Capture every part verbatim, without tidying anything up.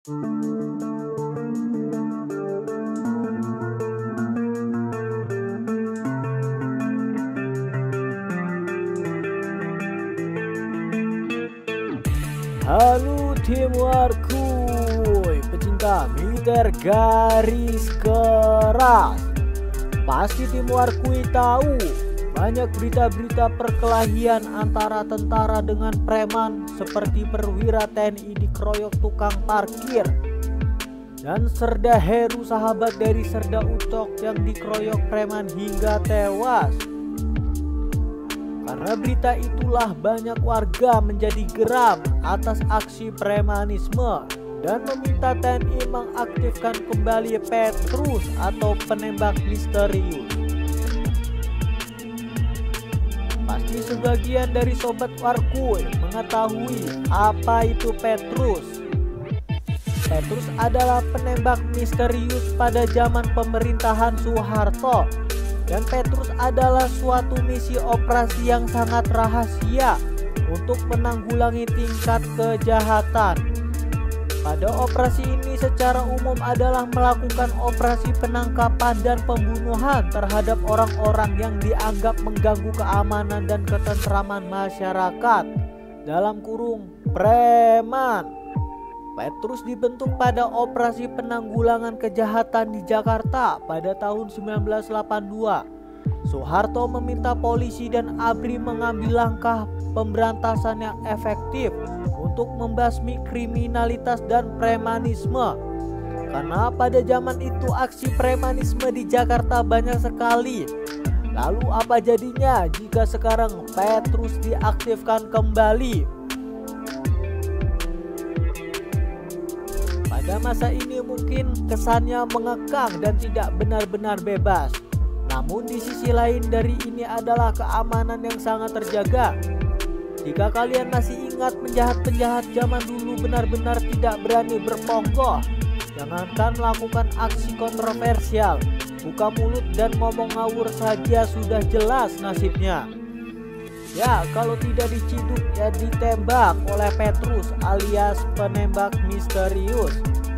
Halo tim Warkuy, pecinta militer garis keras. Pasti tim Warkuy tahu banyak berita-berita perkelahian antara tentara dengan preman, seperti perwira T N I dikeroyok tukang parkir, dan Serda Heru, sahabat dari Serda Ucok, yang dikeroyok preman hingga tewas. Karena berita itulah banyak warga menjadi geram atas aksi premanisme dan meminta T N I mengaktifkan kembali Petrus atau penembak misterius. Pasti sebagian dari sobat Warkuy mengetahui apa itu Petrus. Petrus adalah penembak misterius pada zaman pemerintahan Soeharto. Dan Petrus adalah suatu misi operasi yang sangat rahasia untuk menanggulangi tingkat kejahatan. Pada operasi ini secara umum adalah melakukan operasi penangkapan dan pembunuhan terhadap orang-orang yang dianggap mengganggu keamanan dan ketentraman masyarakat, dalam kurung preman. Petrus dibentuk pada operasi penanggulangan kejahatan di Jakarta pada tahun sembilan belas delapan puluh dua. Soeharto meminta polisi dan A B R I mengambil langkah pemberantasan yang efektif untuk membasmi kriminalitas dan premanisme. Karena pada zaman itu aksi premanisme di Jakarta banyak sekali. Lalu apa jadinya jika sekarang Petrus diaktifkan kembali? Pada masa ini mungkin kesannya mengekang dan tidak benar-benar bebas. Namun di sisi lain dari ini adalah keamanan yang sangat terjaga. Jika kalian masih ingat, penjahat-penjahat zaman dulu benar-benar tidak berani berpongkoh. Jangankan melakukan aksi kontroversial, buka mulut dan ngomong ngawur saja sudah jelas nasibnya. Ya, kalau tidak diciduk ya ditembak oleh Petrus alias penembak misterius.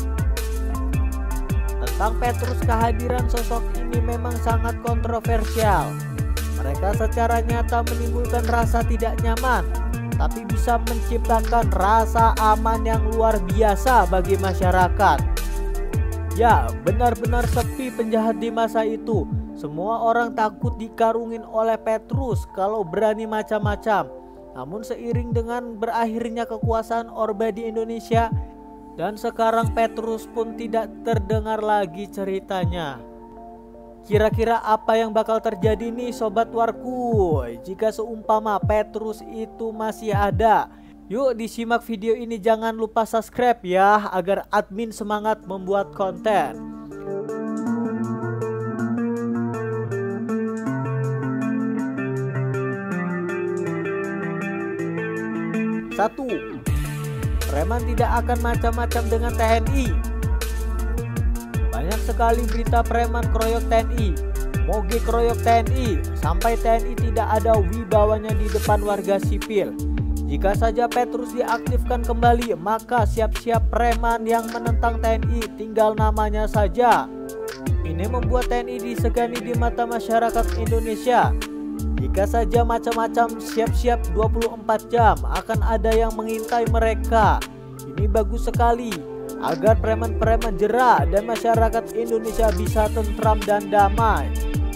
Tentang Petrus, kehadiran sosok ini memang sangat kontroversial. Mereka secara nyata menimbulkan rasa tidak nyaman, tapi bisa menciptakan rasa aman yang luar biasa bagi masyarakat. Ya, benar-benar sepi penjahat di masa itu. Semua orang takut dikarungin oleh Petrus kalau berani macam-macam. Namun seiring dengan berakhirnya kekuasaan Orde di Indonesia, dan sekarang Petrus pun tidak terdengar lagi ceritanya. Kira-kira apa yang bakal terjadi nih Sobat Warkuy jika seumpama Petrus itu masih ada? Yuk disimak video ini, jangan lupa subscribe ya, agar admin semangat membuat konten. Satu, preman tidak akan macam-macam dengan T N I. Banyak sekali berita preman keroyok T N I, moge keroyok T N I, sampai T N I tidak ada wibawanya di depan warga sipil. Jika saja Petrus diaktifkan kembali, maka siap-siap preman yang menentang T N I, tinggal namanya saja. Ini membuat T N I disegani di mata masyarakat Indonesia. Jika saja macam-macam, siap-siap dua puluh empat jam akan ada yang mengintai mereka. Ini bagus sekali agar preman-preman jera dan masyarakat Indonesia bisa tentram dan damai.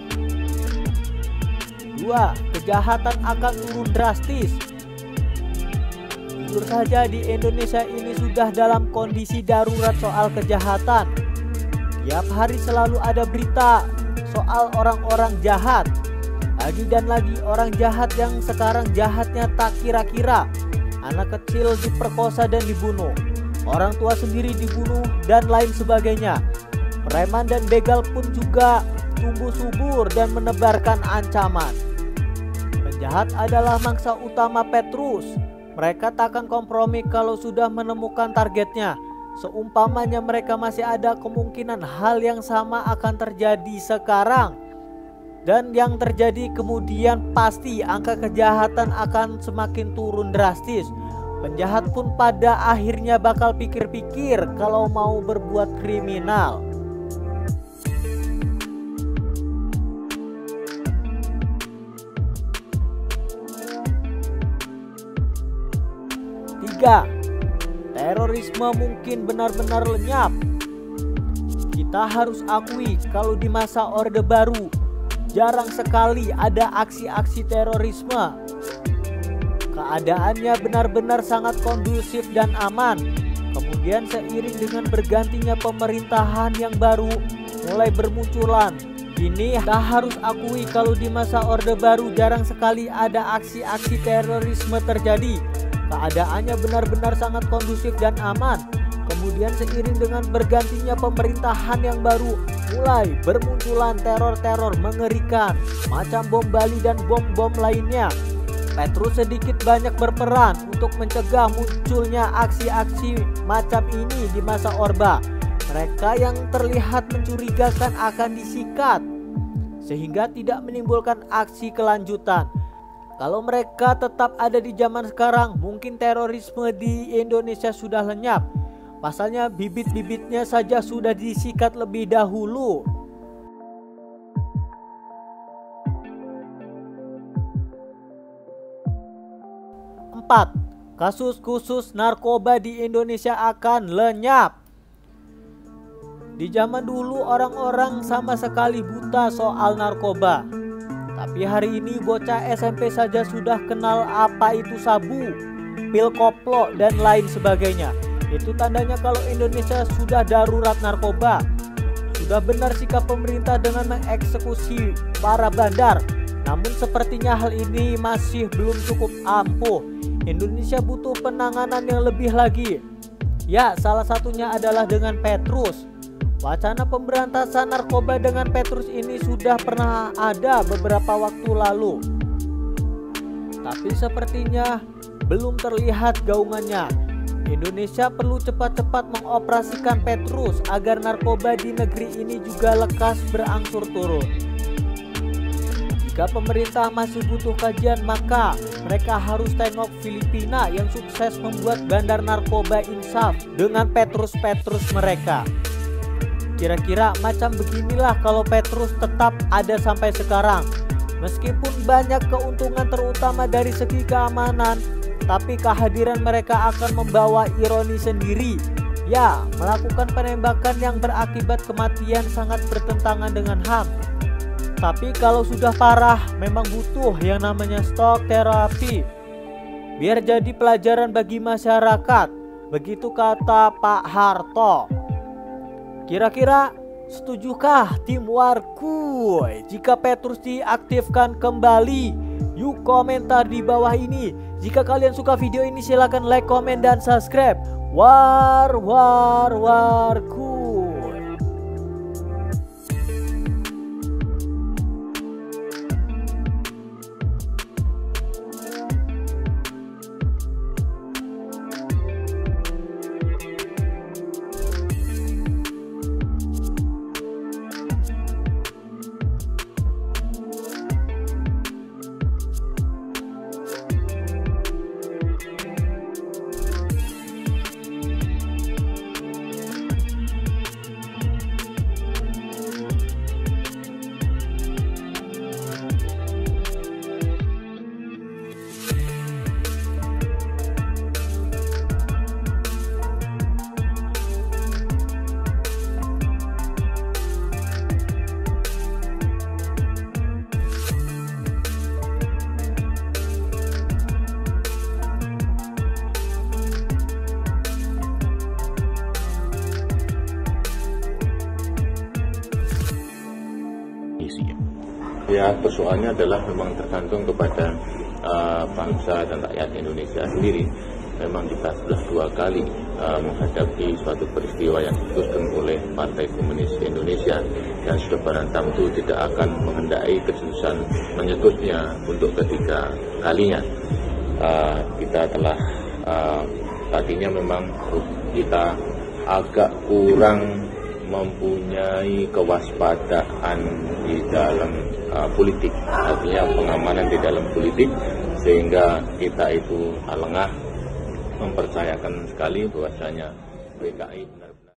Dua, kejahatan akan turun drastis. Jujur saja di Indonesia ini sudah dalam kondisi darurat soal kejahatan. Tiap hari selalu ada berita soal orang-orang jahat. Lagi dan lagi orang jahat yang sekarang jahatnya tak kira-kira. Anak kecil diperkosa dan dibunuh, orang tua sendiri dibunuh dan lain sebagainya. Preman dan begal pun juga tumbuh subur dan menebarkan ancaman. Penjahat adalah mangsa utama Petrus. Mereka takkan kompromi kalau sudah menemukan targetnya. Seumpamanya mereka masih ada kemungkinan hal yang sama akan terjadi sekarang. Dan yang terjadi kemudian pasti angka kejahatan akan semakin turun drastis. Penjahat pun pada akhirnya bakal pikir-pikir kalau mau berbuat kriminal. Tiga, terorisme mungkin benar-benar lenyap. Kita harus akui kalau di masa Orde Baru jarang sekali ada aksi-aksi terorisme. Keadaannya benar-benar sangat kondusif dan aman. Kemudian seiring dengan bergantinya pemerintahan yang baru mulai bermunculan. Kini kita harus akui kalau di masa Orde Baru jarang sekali ada aksi-aksi terorisme terjadi. Keadaannya benar-benar sangat kondusif dan aman. Kemudian seiring dengan bergantinya pemerintahan yang baru, mulai bermunculan teror-teror mengerikan macam bom Bali dan bom-bom lainnya. Petrus sedikit banyak berperan untuk mencegah munculnya aksi-aksi macam ini di masa Orba. Mereka yang terlihat mencurigakan akan disikat sehingga tidak menimbulkan aksi kelanjutan. Kalau mereka tetap ada di zaman sekarang, mungkin terorisme di Indonesia sudah lenyap. Pasalnya bibit-bibitnya saja sudah disikat lebih dahulu. Empat, kasus khusus narkoba di Indonesia akan lenyap. Di zaman dulu orang-orang sama sekali buta soal narkoba. Tapi hari ini bocah S M P saja sudah kenal apa itu sabu, pil koplo, dan lain sebagainya. Itu tandanya kalau Indonesia sudah darurat narkoba. Sudah benar sikap pemerintah dengan mengeksekusi para bandar. Namun sepertinya hal ini masih belum cukup ampuh. Indonesia butuh penanganan yang lebih lagi. Ya, salah satunya adalah dengan Petrus. Wacana pemberantasan narkoba dengan Petrus ini sudah pernah ada beberapa waktu lalu. Tapi sepertinya belum terlihat gaungannya. Indonesia perlu cepat-cepat mengoperasikan Petrus agar narkoba di negeri ini juga lekas berangsur turun. Jika pemerintah masih butuh kajian, maka mereka harus tengok Filipina yang sukses membuat bandar narkoba insaf dengan Petrus-Petrus mereka. Kira-kira macam beginilah kalau Petrus tetap ada sampai sekarang. Meskipun banyak keuntungan terutama dari segi keamanan, tapi kehadiran mereka akan membawa ironi sendiri. Ya, melakukan penembakan yang berakibat kematian sangat bertentangan dengan H A M. Tapi kalau sudah parah, memang butuh yang namanya stok terapi. Biar jadi pelajaran bagi masyarakat. Begitu kata Pak Harto. Kira-kira setujukah tim Warkuy jika Petrus diaktifkan kembali? Yuk komentar di bawah ini. Jika kalian suka video ini silahkan like, komen, dan subscribe. War, war, Warkuy. Ya, persoalannya adalah memang tergantung kepada uh, bangsa dan rakyat Indonesia sendiri. Memang kita sudah dua kali uh, menghadapi suatu peristiwa yang diputuskan oleh Partai Komunis Indonesia dan sudah barang tentu tidak akan menghendaki kesuksesan menyetusnya untuk ketiga kalinya. Uh, kita telah uh, tadinya memang kita agak kurang mempunyai kewaspadaan di dalam uh, politik, artinya pengamanan di dalam politik, sehingga kita itu lengah mempercayakan sekali bahwasanya P K I